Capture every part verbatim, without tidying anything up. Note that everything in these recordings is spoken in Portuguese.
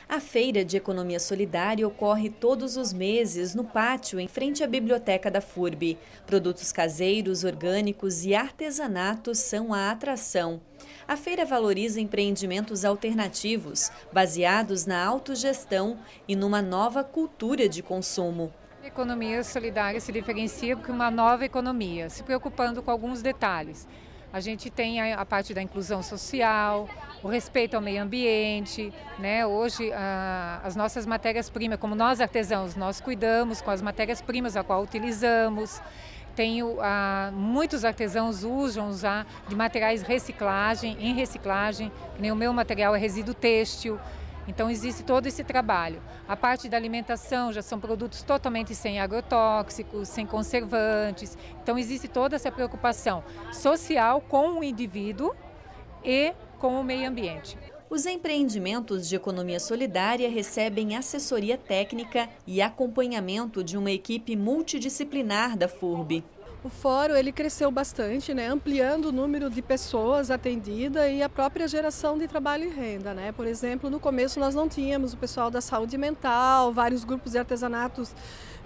A Feira de Economia Solidária ocorre todos os meses no pátio em frente à biblioteca da F U R B. Produtos caseiros, orgânicos e artesanatos são a atração. A feira valoriza empreendimentos alternativos, baseados na autogestão e numa nova cultura de consumo. A economia solidária se diferencia por uma nova economia, se preocupando com alguns detalhes. A gente tem a, a parte da inclusão social, o respeito ao meio ambiente, né? Hoje a, as nossas matérias-primas, como nós artesãos, nós cuidamos com as matérias-primas a qual utilizamos. Tem, a, muitos artesãos usam já de materiais reciclagem, em reciclagem, que nem o meu material é resíduo têxtil. Então existe todo esse trabalho. A parte da alimentação já são produtos totalmente sem agrotóxicos, sem conservantes. Então existe toda essa preocupação social com o indivíduo e com o meio ambiente. Os empreendimentos de economia solidária recebem assessoria técnica e acompanhamento de uma equipe multidisciplinar da F U R B. O fórum ele cresceu bastante, né, ampliando o número de pessoas atendidas e a própria geração de trabalho e renda, né? Por exemplo, no começo nós não tínhamos o pessoal da saúde mental, vários grupos de artesanatos.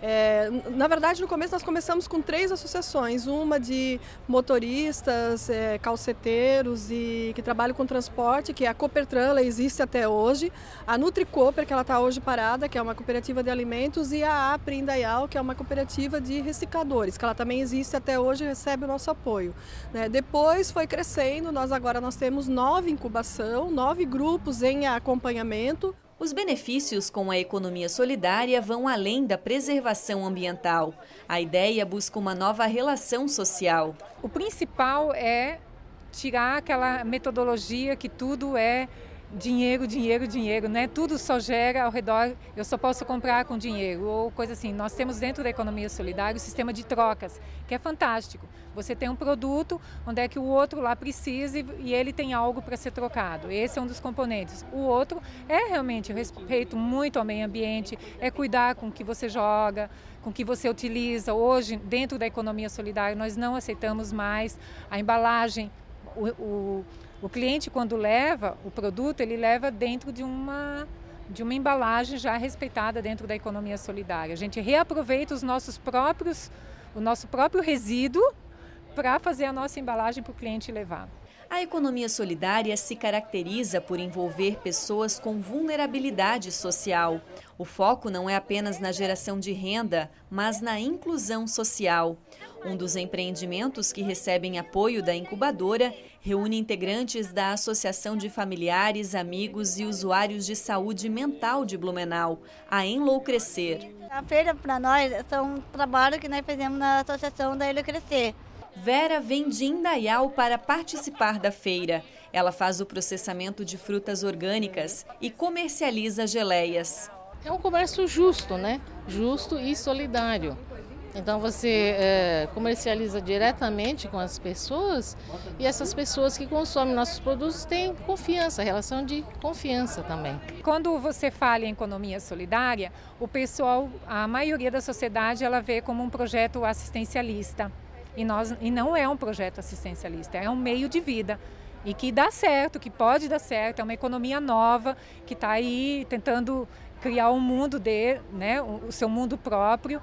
É, na verdade, no começo nós começamos com três associações, uma de motoristas, é, calceteiros e que trabalham com transporte, que é a Coopertran, ela existe até hoje, a Nutricooper, que ela está hoje parada, que é uma cooperativa de alimentos, e a Apri Indaial, que é uma cooperativa de recicladores, que ela também existe até hoje e recebe o nosso apoio. Né? Depois foi crescendo, nós agora nós temos nove incubação, nove grupos em acompanhamento. Os benefícios com a economia solidária vão além da preservação ambiental. A ideia busca uma nova relação social. O principal é tirar aquela metodologia que tudo é dinheiro, dinheiro, dinheiro, né? Tudo só gera ao redor, eu só posso comprar com dinheiro ou coisa assim. Nós temos dentro da economia solidária o sistema de trocas, que é fantástico. Você tem um produto onde é que o outro lá precisa e ele tem algo para ser trocado. Esse é um dos componentes. O outro é realmente respeito muito ao meio ambiente, é cuidar com o que você joga, com o que você utiliza. Hoje, dentro da economia solidária, nós não aceitamos mais a embalagem, o, o O cliente, quando leva o produto, ele leva dentro de uma, de uma embalagem já respeitada dentro da economia solidária. A gente reaproveita os nossos próprios, o nosso próprio resíduo para fazer a nossa embalagem para o cliente levar. A economia solidária se caracteriza por envolver pessoas com vulnerabilidade social. O foco não é apenas na geração de renda, mas na inclusão social. Um dos empreendimentos que recebem apoio da incubadora reúne integrantes da Associação de Familiares, Amigos e Usuários de Saúde Mental de Blumenau, a Enloucrescer. A feira para nós é um trabalho que nós fizemos na Associação da Enloucrescer. Vera vem de Indaial para participar da feira. Ela faz o processamento de frutas orgânicas e comercializa geleias. É um comércio justo, né? Justo e solidário. Então você é, comercializa diretamente com as pessoas e essas pessoas que consomem nossos produtos têm confiança, relação de confiança também. Quando você fala em economia solidária, o pessoal, a maioria da sociedade, ela vê como um projeto assistencialista. E, nós, e não é um projeto assistencialista, é um meio de vida e que dá certo, que pode dar certo, é uma economia nova que está aí tentando criar um mundo de, né, o seu mundo próprio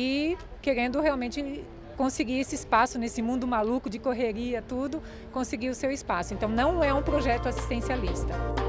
e querendo realmente conseguir esse espaço nesse mundo maluco de correria, tudo, conseguir o seu espaço. Então não é um projeto assistencialista.